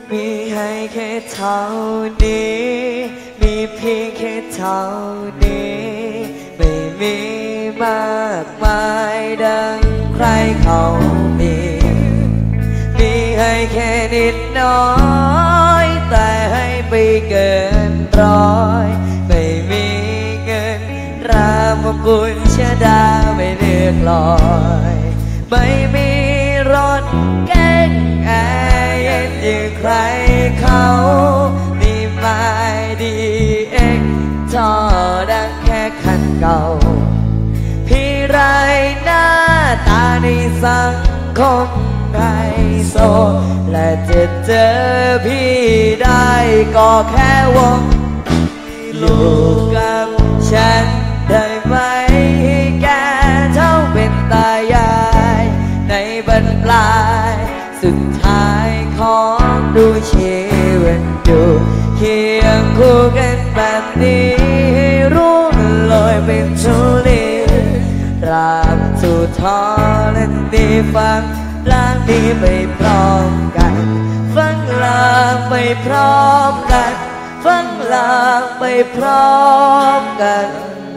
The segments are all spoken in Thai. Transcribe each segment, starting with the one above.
มีให้แค่เท่านี้มีเพียงแค่เท่านี้ไม่มีมากมายดังใครเขามีให้แค่นิดน้อยแต่ให้ไปเกินร้อยไม่มีเงินรามกุลชดาไม่เลือกลอยไม่มีรถเก๋งแอร์เย็นอย่างใครเขามีไม้ดีเอ็กท่อดังแค่คันเก่าพี่ไรหน้าตาในสังคมไฮโซและจะเจอพี่ได้ก็แค่วงอยู่กับฉันได้ไหมให้แกเท่าเป็นตายายในบรรปลายสุดท้ายของดูชีวิตอยู่เคียงคู่กันแบบนี้ให้รู้ลอยเป็นทุลีตราบสู่ท้อและดีฟังล้างนี้ไปพร้อมกันฟังลางไปพร้อมกันฟังลางไปพร้อมกัน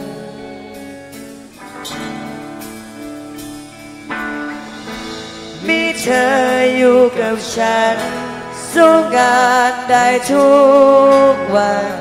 มีเธออยู่กับฉันสู้งานได้ทุกวัน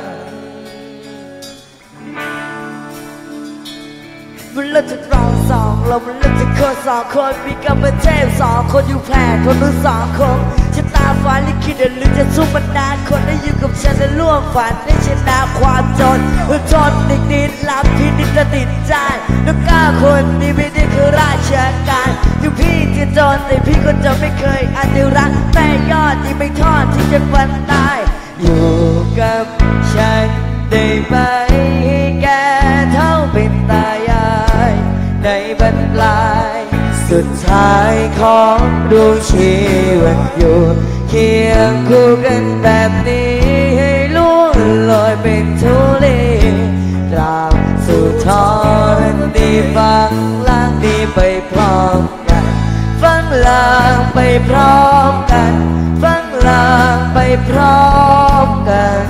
มันเริ่มจากเราสองเรามันเริ่มจากคนสองคนมีกับเป็นเทพสองคนอยู่แพร่คนรู้สองคนชะตาฟ้าลิขิตหรือจะสู้มันนานคนได้อยู่กับฉันและล่วงฝันได้ชนะความจนทนอีกนิดรับพี่นิดจะติดใจแล้วกล้าคนนี้ไม่ได้คือราชการอยู่พี่จะจนแต่พี่ก็จะไม่เคยอาจจะรักแต่ยอดที่ไม่ทอดที่จะฝันตายอยู่กับฉันได้ไหมให้แกเท่าเป็นตายายในบรรปลายสุดท้ายของดวงชีวิตอยู่เคียงคู่กันแบบนี้ให้ล่วงลอยเป็นทุลีตราบสู่ท้อและดีฟังล้างดีไปพร้อมกันฟังลางไปพร้อมกันฟังลางไปพร้อมกัน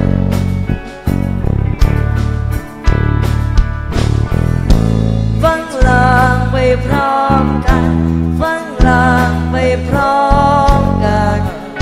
ฟังลางไปพร้อมกันฟังลางไปพร้อมกัน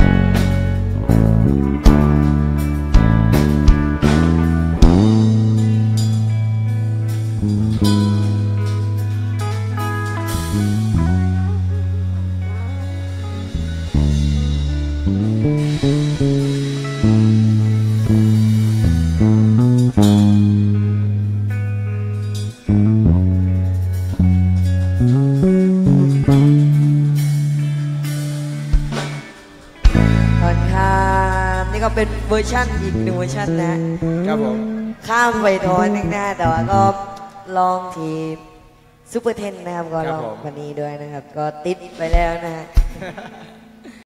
นี่ก็เป็นเวอร์ชันอีกหนึ่งเวอร์ชันนะครับผมข้ามไปทอนนึงนะแต่ว่าก็ลองทีซุปเปอร์เทนนะครับก็ลองวันนี้ด้วยนะครับก็ติดไปแล้วนะฮะ